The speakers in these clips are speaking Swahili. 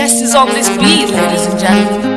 Test is on this beat, ladies and gentlemen.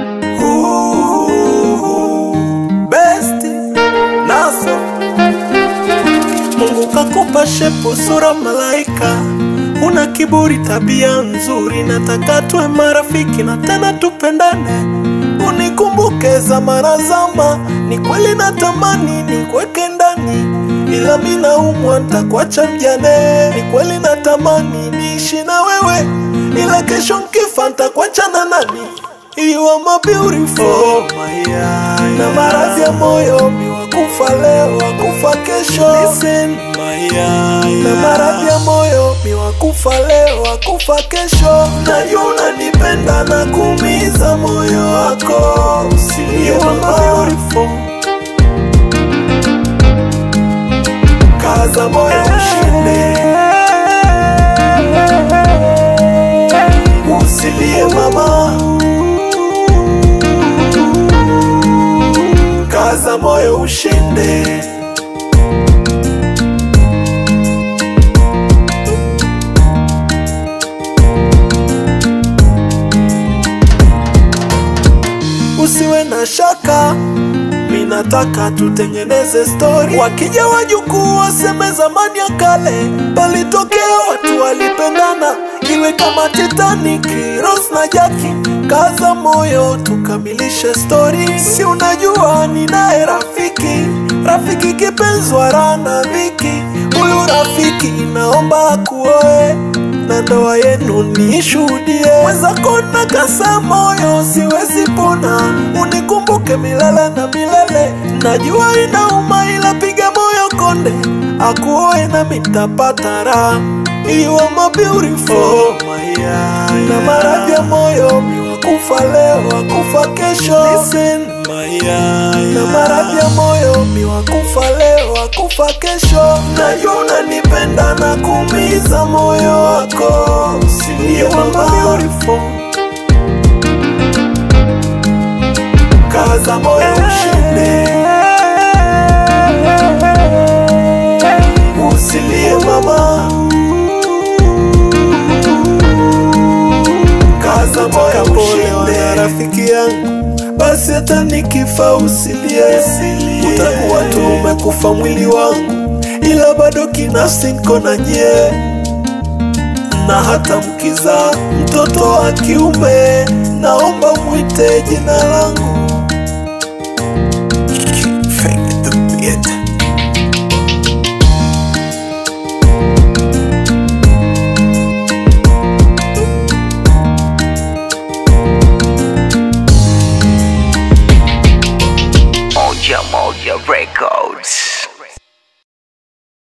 Best naso Mungu kakupa shepu sura malaika. Una kiburi tabia nzuri, nataka tuwe marafiki na tena tupendane. Unikumbuke zamana zama, ni kweli natamani nikweke ndani, ila mimi naumwa nitakuacha mjane. Ni kweli natamani niishi na wewe, ila kesho nkifa nitakuacha na nani? You are my beautiful, na maradhi ya moyo mi wakufa leo wakufa kesho. Listen, na maradhi ya moyo mi wakufa leo wakufa kesho. Najua unanipenda na kuumiza moyo wako. You are my beautiful, kaza moyo ushinde, usilie mama, kaza moyo ushinde. Usiwe na shaka, minataka tutengeneze story. Wakija wajukuu waseme zamani ya kale palitokea watu walipendana, iwe kama Titanic, Rose na Jackie. Kaza moyo tukamilishe story. Si unajua ninaye rafiki, rafiki kipenzwa rana viki. Huyu rafiki naomba akuoe na ndoa yenu nishuhudie. Mwenzako nakasa moyo siwezi pona, unikumbuke milele na milele. Najua inauma ila piga moyo konde, akuoe na mitapata raha. You are my beautiful, na maradhi ya moyo mi wakufa leo wakufa kesho. Listen, na maradhi ya moyo mi wakufa leo wakufa kesho. Najua unanipenda na kuumiza moyo wako. You are my beautiful, kaza moyo ushinde, usilie mama, kaza moyo ushinde. Rafiki yangu, basi hata nikifa usilie, utakuwa tu umekufa mwili wangu, ila bado kinafsi niko na nyie. Na hata mkiza mtoto wa kiume, naomba mwite jina langu. Moja Moja Records.